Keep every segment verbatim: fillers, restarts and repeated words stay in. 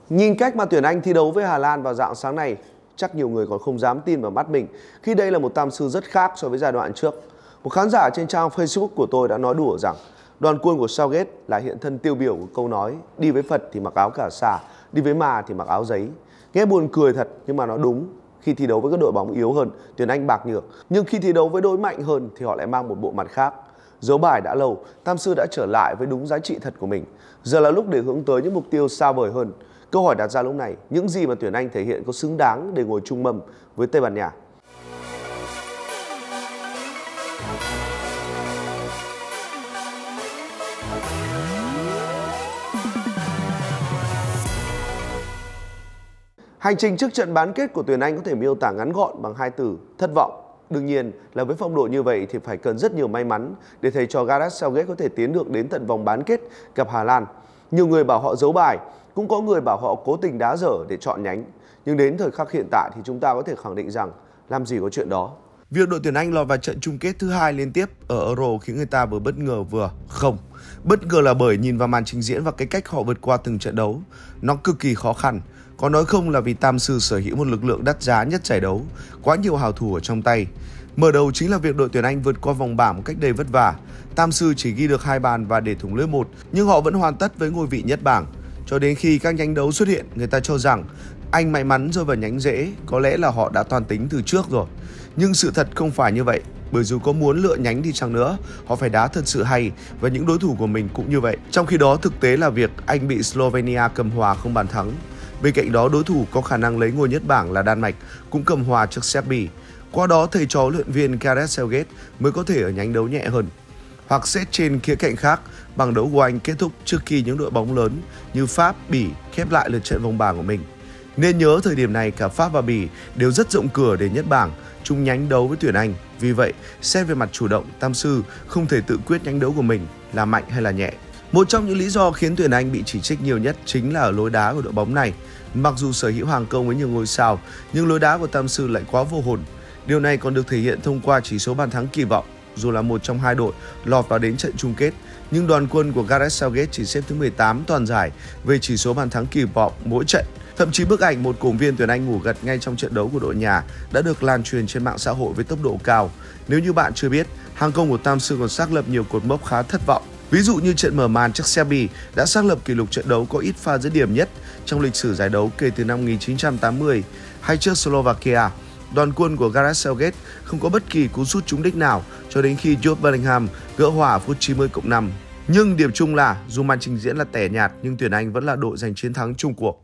Nhìn cách mà tuyển Anh thi đấu với Hà Lan vào rạng sáng này, chắc nhiều người còn không dám tin vào mắt mình khi đây là một tam sư rất khác so với giai đoạn trước. Một khán giả trên trang Facebook của tôi đã nói đùa rằng đoàn quân của Southgate là hiện thân tiêu biểu của câu nói đi với Phật thì mặc áo cà sa, đi với ma thì mặc áo giấy. Nghe buồn cười thật nhưng mà nó đúng. Khi thi đấu với các đội bóng yếu hơn, tuyển Anh bạc nhược, nhưng khi thi đấu với đội mạnh hơn thì họ lại mang một bộ mặt khác. Giấu bài đã lâu, tam sư đã trở lại với đúng giá trị thật của mình. Giờ là lúc để hướng tới những mục tiêu xa vời hơn. Câu hỏi đặt ra lúc này, những gì mà tuyển Anh thể hiện có xứng đáng để ngồi chung mâm với Tây Ban Nha? Hành trình trước trận bán kết của tuyển Anh có thể miêu tả ngắn gọn bằng hai từ: thất vọng. Đương nhiên là với phong độ như vậy thì phải cần rất nhiều may mắn để thầy trò Gareth Southgate có thể tiến được đến tận vòng bán kết gặp Hà Lan. Nhiều người bảo họ giấu bài, cũng có người bảo họ cố tình đá dở để chọn nhánh. Nhưng đến thời khắc hiện tại thì chúng ta có thể khẳng định rằng làm gì có chuyện đó. Việc đội tuyển Anh lọt vào trận chung kết thứ hai liên tiếp ở Euro khiến người ta vừa bất ngờ vừa không. Bất ngờ là bởi nhìn vào màn trình diễn và cái cách họ vượt qua từng trận đấu, nó cực kỳ khó khăn. Có nói không là vì tam sư sở hữu một lực lượng đắt giá nhất giải đấu, quá nhiều hào thủ ở trong tay. Mở đầu chính là việc đội tuyển Anh vượt qua vòng bảng một cách đầy vất vả. Tam sư chỉ ghi được hai bàn và để thủng lưới một, nhưng họ vẫn hoàn tất với ngôi vị nhất bảng. Cho đến khi các nhánh đấu xuất hiện, người ta cho rằng Anh may mắn rơi vào nhánh dễ, có lẽ là họ đã toan tính từ trước rồi. Nhưng sự thật không phải như vậy, bởi dù có muốn lựa nhánh đi chăng nữa, họ phải đá thật sự hay và những đối thủ của mình cũng như vậy. Trong khi đó, thực tế là việc Anh bị Slovenia cầm hòa không bàn thắng. Bên cạnh đó, đối thủ có khả năng lấy ngôi nhất bảng là Đan Mạch cũng cầm hòa trước Serbia. Qua đó, thầy trò huấn luyện viên Gareth Southgate mới có thể ở nhánh đấu nhẹ hơn. Hoặc xét trên khía cạnh khác, bảng đấu của Anh kết thúc trước khi những đội bóng lớn như Pháp, Bỉ khép lại lượt trận vòng bảng của mình. Nên nhớ thời điểm này cả Pháp và Bỉ đều rất rộng cửa để nhất bảng, chung nhánh đấu với tuyển Anh. Vì vậy, xét về mặt chủ động, tam sư không thể tự quyết nhánh đấu của mình là mạnh hay là nhẹ. Một trong những lý do khiến tuyển Anh bị chỉ trích nhiều nhất chính là ở lối đá của đội bóng này. Mặc dù sở hữu hàng công với nhiều ngôi sao, nhưng lối đá của tam sư lại quá vô hồn. Điều này còn được thể hiện thông qua chỉ số bàn thắng kỳ vọng. Dù là một trong hai đội lọt vào đến trận chung kết, nhưng đoàn quân của Gareth Southgate chỉ xếp thứ mười tám toàn giải về chỉ số bàn thắng kỳ vọng mỗi trận. Thậm chí bức ảnh một cổ động viên tuyển Anh ngủ gật ngay trong trận đấu của đội nhà đã được lan truyền trên mạng xã hội với tốc độ cao. Nếu như bạn chưa biết, hàng công của tam sư còn xác lập nhiều cột mốc khá thất vọng. Ví dụ như trận mở màn trước Serbia đã xác lập kỷ lục trận đấu có ít pha dứt điểm nhất trong lịch sử giải đấu kể từ năm một nghìn chín trăm tám mươi, hay trước Slovakia. Đoàn quân của Gareth Southgate không có bất kỳ cú sút trúng đích nào cho đến khi Jude Bellingham gỡ hòa ở phút chín mươi cộng năm. Nhưng điểm chung là dù màn trình diễn là tẻ nhạt nhưng tuyển Anh vẫn là đội giành chiến thắng chung cuộc.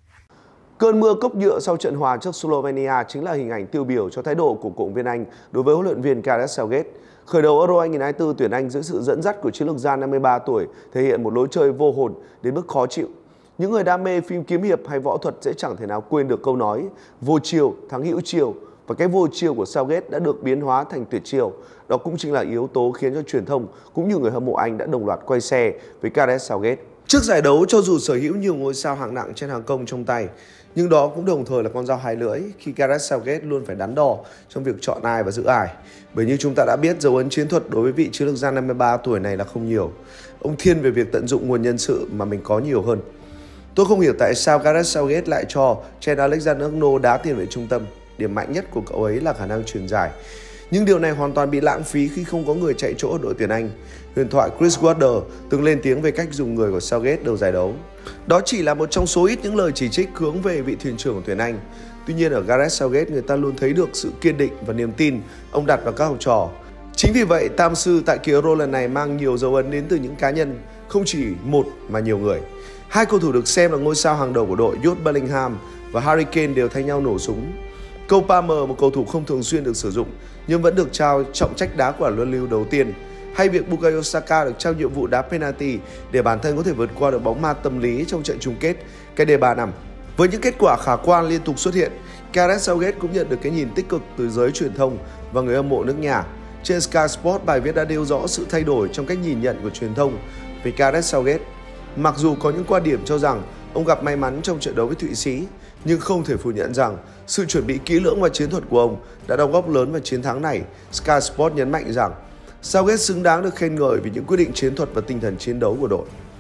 Cơn mưa cốc nhựa sau trận hòa trước Slovenia chính là hình ảnh tiêu biểu cho thái độ của cổ động viên Anh đối với huấn luyện viên Gareth Southgate. Khởi đầu Euro hai nghìn không trăm hai mươi tư, tuyển Anh dưới sự dẫn dắt của chiến lược gia năm mươi ba tuổi thể hiện một lối chơi vô hồn đến mức khó chịu. Những người đam mê phim kiếm hiệp hay võ thuật sẽ chẳng thể nào quên được câu nói vô chiêu thắng hữu chiêu, và cái vô chiêu của Southgate đã được biến hóa thành tuyệt chiêu. Đó cũng chính là yếu tố khiến cho truyền thông cũng như người hâm mộ Anh đã đồng loạt quay xe với Gareth Southgate. Trước giải đấu, cho dù sở hữu nhiều ngôi sao hạng nặng trên hàng công trong tay, nhưng đó cũng đồng thời là con dao hai lưỡi khi Gareth Southgate luôn phải đắn đo trong việc chọn ai và giữ ai. Bởi như chúng ta đã biết, dấu ấn chiến thuật đối với vị chiến lược gia năm mươi ba tuổi này là không nhiều. Ông thiên về việc tận dụng nguồn nhân sự mà mình có nhiều hơn. Tôi không hiểu tại sao Gareth Southgate lại cho Trent Alexander-Arnold đá tiền vệ trung tâm. Điểm mạnh nhất của cậu ấy là khả năng truyền dài. Nhưng điều này hoàn toàn bị lãng phí khi không có người chạy chỗ ở đội tuyển Anh. Huyền thoại Chris Wilder từng lên tiếng về cách dùng người của Southgate đầu giải đấu. Đó chỉ là một trong số ít những lời chỉ trích hướng về vị thuyền trưởng của tuyển Anh. Tuy nhiên ở Gareth Southgate, người ta luôn thấy được sự kiên định và niềm tin ông đặt vào các học trò. Chính vì vậy, tam sư tại kỳ Euro lần này mang nhiều dấu ấn đến từ những cá nhân, không chỉ một mà nhiều người. Hai cầu thủ được xem là ngôi sao hàng đầu của đội, Jude Bellingham và Harry Kane đều thay nhau nổ súng. Cole Palmer, một cầu thủ không thường xuyên được sử dụng nhưng vẫn được trao trọng trách đá quả luân lưu đầu tiên, hay việc Bukayo Saka được trao nhiệm vụ đá penalty để bản thân có thể vượt qua được bóng ma tâm lý trong trận chung kết cái D ba năm. Với những kết quả khả quan liên tục xuất hiện, Gareth Southgate cũng nhận được cái nhìn tích cực từ giới truyền thông và người hâm mộ nước nhà. Trên Sky Sports, bài viết đã nêu rõ sự thay đổi trong cách nhìn nhận của truyền thông về Gareth Southgate. Mặc dù có những quan điểm cho rằng ông gặp may mắn trong trận đấu với Thụy Sĩ, nhưng không thể phủ nhận rằng sự chuẩn bị kỹ lưỡng và chiến thuật của ông đã đóng góp lớn vào chiến thắng này. Sky Sports nhấn mạnh rằng Southgate xứng đáng được khen ngợi vì những quyết định chiến thuật và tinh thần chiến đấu của đội.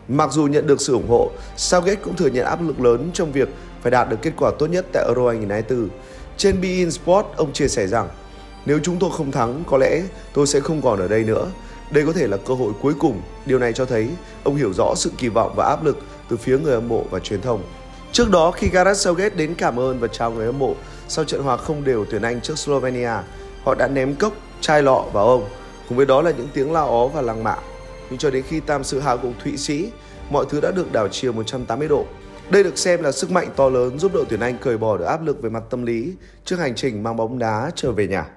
Mặc dù nhận được sự ủng hộ, Southgate cũng thừa nhận áp lực lớn trong việc phải đạt được kết quả tốt nhất tại Euro hai không hai tư. Trên bê in Sport, ông chia sẻ rằng: "Nếu chúng tôi không thắng, có lẽ tôi sẽ không còn ở đây nữa. Đây có thể là cơ hội cuối cùng." Điều này cho thấy ông hiểu rõ sự kỳ vọng và áp lực từ phía người hâm mộ và truyền thông. Trước đó, khi Gareth Southgate đến cảm ơn và chào người hâm mộ sau trận hòa không đều tuyển Anh trước Slovenia, họ đã ném cốc, chai lọ vào ông, cùng với đó là những tiếng la ó và lăng mạ. Nhưng cho đến khi tam sự hạ gục Thụy Sĩ, mọi thứ đã được đảo chiều một trăm tám mươi độ. Đây được xem là sức mạnh to lớn giúp đội tuyển Anh cởi bỏ được áp lực về mặt tâm lý trước hành trình mang bóng đá trở về nhà.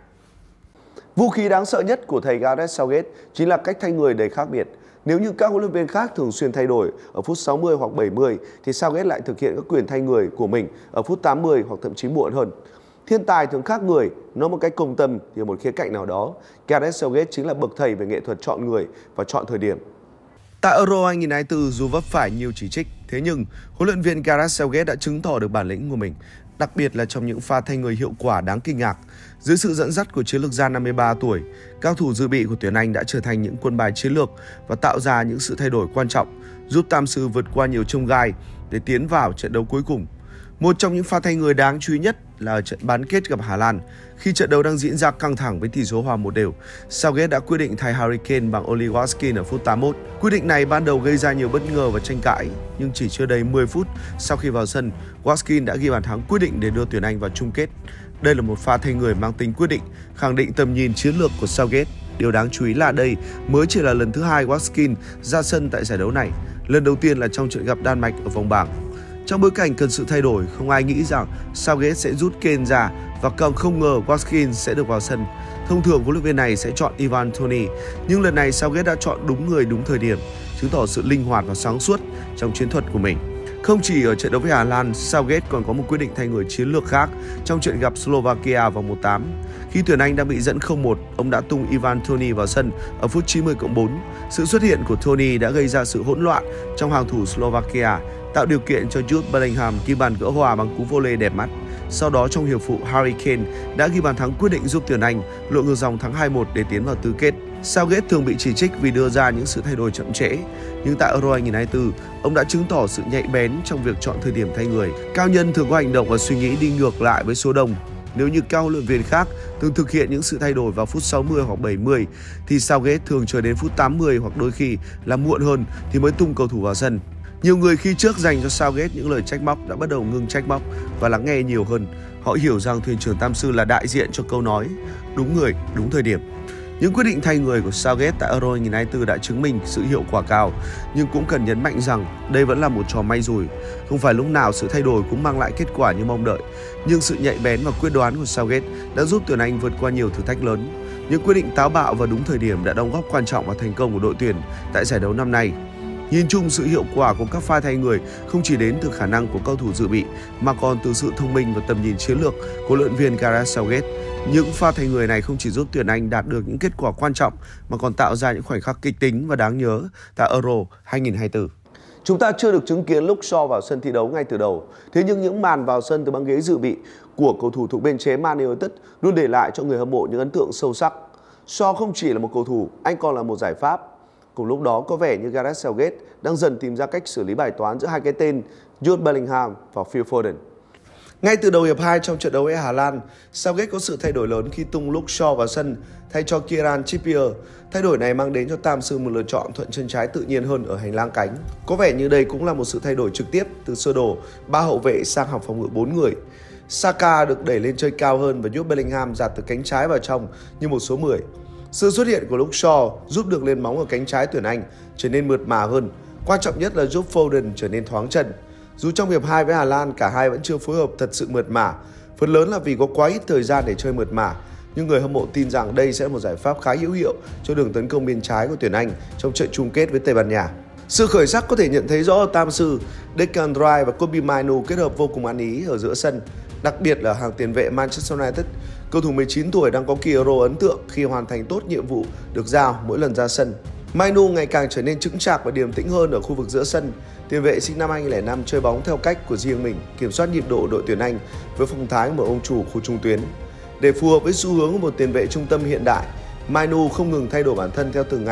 Vũ khí đáng sợ nhất của thầy Gareth Southgate chính là cách thay người đầy khác biệt. Nếu như các huấn luyện viên khác thường xuyên thay đổi ở phút sáu mươi hoặc bảy mươi, thì Southgate lại thực hiện các quyền thay người của mình ở phút tám mươi hoặc thậm chí muộn hơn. Thiên tài thường khác người, nói một cách công tâm thì ở một khía cạnh nào đó, Gareth Southgate chính là bậc thầy về nghệ thuật chọn người và chọn thời điểm. Tại Euro hai không hai tư, dù vấp phải nhiều chỉ trích, thế nhưng huấn luyện viên Gareth Southgate đã chứng tỏ được bản lĩnh của mình, đặc biệt là trong những pha thay người hiệu quả đáng kinh ngạc. Dưới sự dẫn dắt của chiến lược gia năm mươi ba tuổi, các thủ dự bị của tuyển Anh đã trở thành những quân bài chiến lược và tạo ra những sự thay đổi quan trọng, giúp tam sư vượt qua nhiều chông gai để tiến vào trận đấu cuối cùng. Một trong những pha thay người đáng chú ý nhất là ở trận bán kết gặp Hà Lan. Khi trận đấu đang diễn ra căng thẳng với tỷ số hòa một đều, Southgate đã quyết định thay Harry Kane bằng Oli Watkins ở phút tám mươi mốt. Quyết định này ban đầu gây ra nhiều bất ngờ và tranh cãi, nhưng chỉ chưa đầy mười phút sau khi vào sân, Watkins đã ghi bàn thắng quyết định để đưa tuyển Anh vào chung kết. Đây là một pha thay người mang tính quyết định, khẳng định tầm nhìn chiến lược của Southgate. Điều đáng chú ý là đây mới chỉ là lần thứ hai Watkins ra sân tại giải đấu này. Lần đầu tiên là trong trận gặp Đan Mạch ở vòng bảng. Trong bối cảnh cần sự thay đổi, không ai nghĩ rằng Southgate sẽ rút Kane ra và càng không ngờ Watkins sẽ được vào sân. Thông thường huấn luyện viên này sẽ chọn Ivan Toney, nhưng lần này Southgate đã chọn đúng người đúng thời điểm, chứng tỏ sự linh hoạt và sáng suốt trong chiến thuật của mình. Không chỉ ở trận đấu với Hà Lan, Southgate còn có một quyết định thay người chiến lược khác trong trận gặp Slovakia vào mùa tám. Khi tuyển Anh đang bị dẫn không một, ông đã tung Ivan Toney vào sân ở phút chín mươi cộng bốn. Sự xuất hiện của Toney đã gây ra sự hỗn loạn trong hàng thủ Slovakia, tạo điều kiện cho Jude Bellingham ghi bàn gỡ hòa bằng cú volley đẹp mắt. Sau đó trong hiệp phụ, Harry Kane đã ghi bàn thắng quyết định giúp tuyển Anh lội ngược dòng thắng hai một để tiến vào tứ kết. Southgate thường bị chỉ trích vì đưa ra những sự thay đổi chậm trễ, nhưng tại Euro hai không hai tư, ông đã chứng tỏ sự nhạy bén trong việc chọn thời điểm thay người. Cao nhân thường có hành động và suy nghĩ đi ngược lại với số đông. Nếu như các huấn luyện viên khác thường thực hiện những sự thay đổi vào phút sáu mươi hoặc bảy mươi, thì Southgate thường chờ đến phút tám mươi hoặc đôi khi là muộn hơn thì mới tung cầu thủ vào sân. Nhiều người khi trước dành cho Southgate những lời trách móc đã bắt đầu ngưng trách móc và lắng nghe nhiều hơn. Họ hiểu rằng thuyền trưởng tam sư là đại diện cho câu nói đúng người, đúng thời điểm. Những quyết định thay người của Southgate tại Euro hai không hai tư đã chứng minh sự hiệu quả cao, nhưng cũng cần nhấn mạnh rằng đây vẫn là một trò may rủi. Không phải lúc nào sự thay đổi cũng mang lại kết quả như mong đợi, nhưng sự nhạy bén và quyết đoán của Southgate đã giúp tuyển Anh vượt qua nhiều thử thách lớn. Những quyết định táo bạo và đúng thời điểm đã đóng góp quan trọng vào thành công của đội tuyển tại giải đấu năm nay. Nhìn chung, sự hiệu quả của các pha thay người không chỉ đến từ khả năng của cầu thủ dự bị mà còn từ sự thông minh và tầm nhìn chiến lược của huấn luyện viên Gareth Southgate. Những pha thay người này không chỉ giúp tuyển Anh đạt được những kết quả quan trọng mà còn tạo ra những khoảnh khắc kịch tính và đáng nhớ tại Euro hai không hai tư. Chúng ta chưa được chứng kiến Luke Shaw vào sân thi đấu ngay từ đầu, thế nhưng những màn vào sân từ băng ghế dự bị của cầu thủ thuộc bên chế Man United luôn để lại cho người hâm mộ những ấn tượng sâu sắc. Shaw không chỉ là một cầu thủ, anh còn là một giải pháp. Cùng lúc đó, có vẻ như Gareth Southgate đang dần tìm ra cách xử lý bài toán giữa hai cái tên Jude Bellingham và Phil Foden. Ngay từ đầu hiệp hai trong trận đấu với Hà Lan, Southgate có sự thay đổi lớn khi tung Luke Shaw vào sân thay cho Kieran Trippier. Thay đổi này mang đến cho tam sư một lựa chọn thuận chân trái tự nhiên hơn ở hành lang cánh. Có vẻ như đây cũng là một sự thay đổi trực tiếp từ sơ đồ ba hậu vệ sang hàng phòng ngự bốn người. Saka được đẩy lên chơi cao hơn và Jude Bellingham dạt từ cánh trái vào trong như một số mười. Sự xuất hiện của Luke Shaw giúp được lên bóng ở cánh trái tuyển Anh trở nên mượt mà hơn. Quan trọng nhất là giúp Foden trở nên thoáng chân. Dù trong hiệp hai với Hà Lan, cả hai vẫn chưa phối hợp thật sự mượt mà. Phần lớn là vì có quá ít thời gian để chơi mượt mà. Nhưng người hâm mộ tin rằng đây sẽ là một giải pháp khá hữu hiệu cho đường tấn công bên trái của tuyển Anh trong trận chung kết với Tây Ban Nha. Sự khởi sắc có thể nhận thấy rõ ở tam sư, Declan Rice và Kobbie Mainoo kết hợp vô cùng ăn ý ở giữa sân. Đặc biệt là hàng tiền vệ Manchester United, cầu thủ mười chín tuổi đang có kỳ Euro ấn tượng khi hoàn thành tốt nhiệm vụ được giao mỗi lần ra sân. Mainoo ngày càng trở nên chững chạc và điềm tĩnh hơn ở khu vực giữa sân. Tiền vệ sinh năm hai không không năm chơi bóng theo cách của riêng mình, kiểm soát nhịp độ đội tuyển Anh với phong thái của một ông chủ khu trung tuyến. Để phù hợp với xu hướng của một tiền vệ trung tâm hiện đại, Mainoo không ngừng thay đổi bản thân theo từng ngày.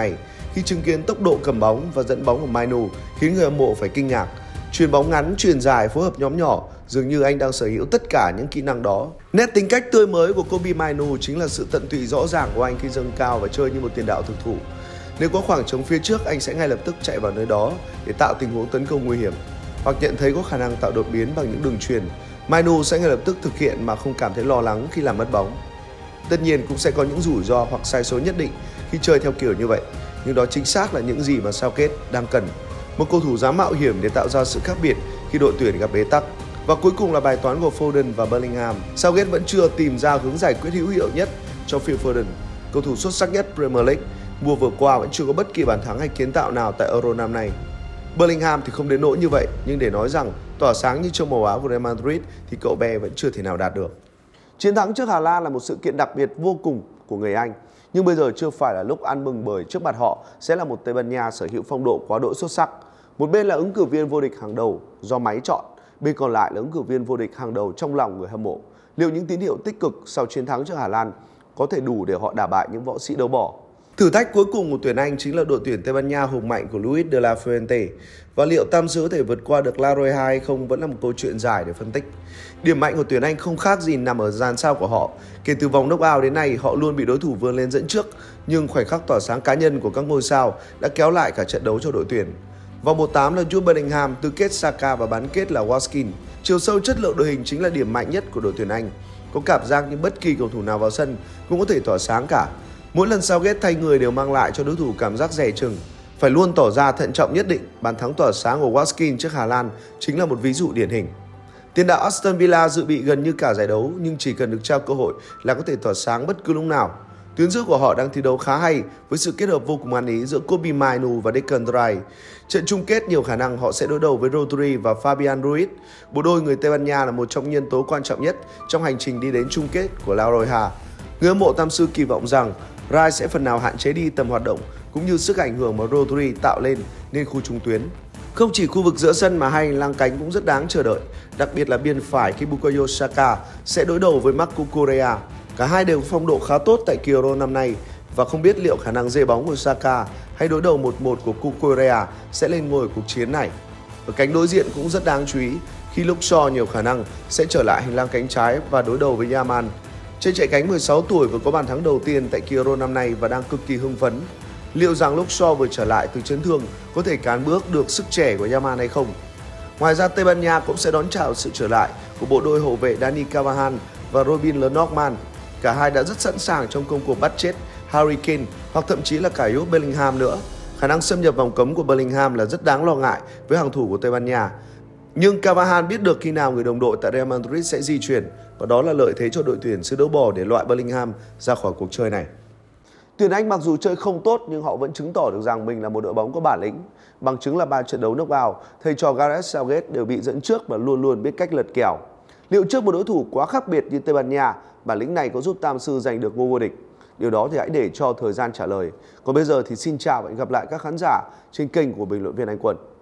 khi chứng kiến tốc độ cầm bóng và dẫn bóng của Mainu khiến người hâm mộ phải kinh ngạc. Chuyền bóng ngắn, chuyền dài, phối hợp nhóm nhỏ, dường như anh đang sở hữu tất cả những kỹ năng đó. Nét tính cách tươi mới của Kobbie Mainoo chính là sự tận tụy rõ ràng của anh khi dâng cao và chơi như một tiền đạo thực thụ. Nếu có khoảng trống phía trước, anh sẽ ngay lập tức chạy vào nơi đó để tạo tình huống tấn công nguy hiểm. Hoặc nhận thấy có khả năng tạo đột biến bằng những đường chuyền, Mainoo sẽ ngay lập tức thực hiện mà không cảm thấy lo lắng khi làm mất bóng. Tất nhiên cũng sẽ có những rủi ro hoặc sai số nhất định khi chơi theo kiểu như vậy, nhưng đó chính xác là những gì mà Southgate đang cần. Một cầu thủ dám mạo hiểm để tạo ra sự khác biệt khi đội tuyển gặp bế tắc. Và cuối cùng là bài toán của Foden và Bellingham. Southgate vẫn chưa tìm ra hướng giải quyết hữu hiệu nhất cho Phil Foden, cầu thủ xuất sắc nhất Premier League. Mùa vừa qua vẫn chưa có bất kỳ bàn thắng hay kiến tạo nào tại Euro năm nay. Bellingham thì không đến nỗi như vậy, nhưng để nói rằng tỏa sáng như trong màu áo của Real Madrid thì cậu bé vẫn chưa thể nào đạt được. Chiến thắng trước Hà Lan là một sự kiện đặc biệt vô cùng của người Anh, nhưng bây giờ chưa phải là lúc ăn mừng bởi trước mặt họ sẽ là một Tây Ban Nha sở hữu phong độ quá đỗi xuất sắc. Một bên là ứng cử viên vô địch hàng đầu do máy chọn, bên còn lại là ứng cử viên vô địch hàng đầu trong lòng người hâm mộ. Liệu những tín hiệu tích cực sau chiến thắng trước Hà Lan có thể đủ để họ đả bại những võ sĩ đấu bỏ? Thử thách cuối cùng của tuyển Anh chính là đội tuyển Tây Ban Nha hùng mạnh của Luis de la Fuente. Và liệu tam sư có thể vượt qua được La Roja hay không vẫn là một câu chuyện dài để phân tích. Điểm mạnh của tuyển Anh không khác gì nằm ở dàn sao của họ. Kể từ vòng knock-out đến nay, họ luôn bị đối thủ vươn lên dẫn trước, nhưng khoảnh khắc tỏa sáng cá nhân của các ngôi sao đã kéo lại cả trận đấu cho đội tuyển. Vòng một tám là Jude Bellingham, tứ kết Saka và bán kết là Watkins. Chiều sâu chất lượng đội hình chính là điểm mạnh nhất của đội tuyển Anh. Có cảm giác như bất kỳ cầu thủ nào vào sân cũng có thể tỏa sáng cả. Mỗi lần Southgate thay người đều mang lại cho đối thủ cảm giác dè chừng. Phải luôn tỏ ra thận trọng nhất định. Bàn thắng tỏa sáng của Watkins trước Hà Lan chính là một ví dụ điển hình. Tiền đạo Aston Villa dự bị gần như cả giải đấu, nhưng chỉ cần được trao cơ hội là có thể tỏa sáng bất cứ lúc nào. Tuyến giữa của họ đang thi đấu khá hay với sự kết hợp vô cùng ăn ý giữa Kobbie Mainoo và Declan Rice. Trận chung kết nhiều khả năng họ sẽ đối đầu với Rodri và Fabian Ruiz. Bộ đôi người Tây Ban Nha là một trong những nhân tố quan trọng nhất trong hành trình đi đến chung kết của La Roja. Người hâm mộ tam sư kỳ vọng rằng Rice sẽ phần nào hạn chế đi tầm hoạt động cũng như sức ảnh hưởng mà Rodri tạo lên nên khu trung tuyến. Không chỉ khu vực giữa sân mà hai hành lang cánh cũng rất đáng chờ đợi, đặc biệt là biên phải khi Bukayo Saka sẽ đối đầu với Marco Correa. Cả hai đều có phong độ khá tốt tại kỳ Euro năm nay và không biết liệu khả năng dê bóng của Saka hay đối đầu một một của Cucurella sẽ lên ngôi cuộc chiến này. Ở cánh đối diện cũng rất đáng chú ý khi Luke Shaw nhiều khả năng sẽ trở lại hành lang cánh trái và đối đầu với Yaman. Trên chạy cánh mười sáu tuổi vừa có bàn thắng đầu tiên tại kỳ Euro năm nay và đang cực kỳ hưng phấn. Liệu rằng Luke Shaw vừa trở lại từ chấn thương có thể cán bước được sức trẻ của Yaman hay không? Ngoài ra Tây Ban Nha cũng sẽ đón chào sự trở lại của bộ đôi hậu vệ Dani Carvajal và Robin Lenormand. Cả hai đã rất sẵn sàng trong công cuộc bắt chết Harry Kane hoặc thậm chí là cả Jude Bellingham nữa. Khả năng xâm nhập vòng cấm của Bellingham là rất đáng lo ngại với hàng thủ của Tây Ban Nha. Nhưng Carvajal biết được khi nào người đồng đội tại Real Madrid sẽ di chuyển và đó là lợi thế cho đội tuyển xứ đấu bò để loại Bellingham ra khỏi cuộc chơi này. Tuyển Anh mặc dù chơi không tốt nhưng họ vẫn chứng tỏ được rằng mình là một đội bóng có bản lĩnh. Bằng chứng là ba trận đấu knock-out, thầy trò Gareth Southgate đều bị dẫn trước và luôn luôn biết cách lật kèo. Liệu trước một đối thủ quá khác biệt như Tây Ban Nha, bản lĩnh này có giúp tam sư giành được ngôi vô địch? Điều đó thì hãy để cho thời gian trả lời. Còn bây giờ thì xin chào và hẹn gặp lại các khán giả trên kênh của bình luận viên Anh Quân.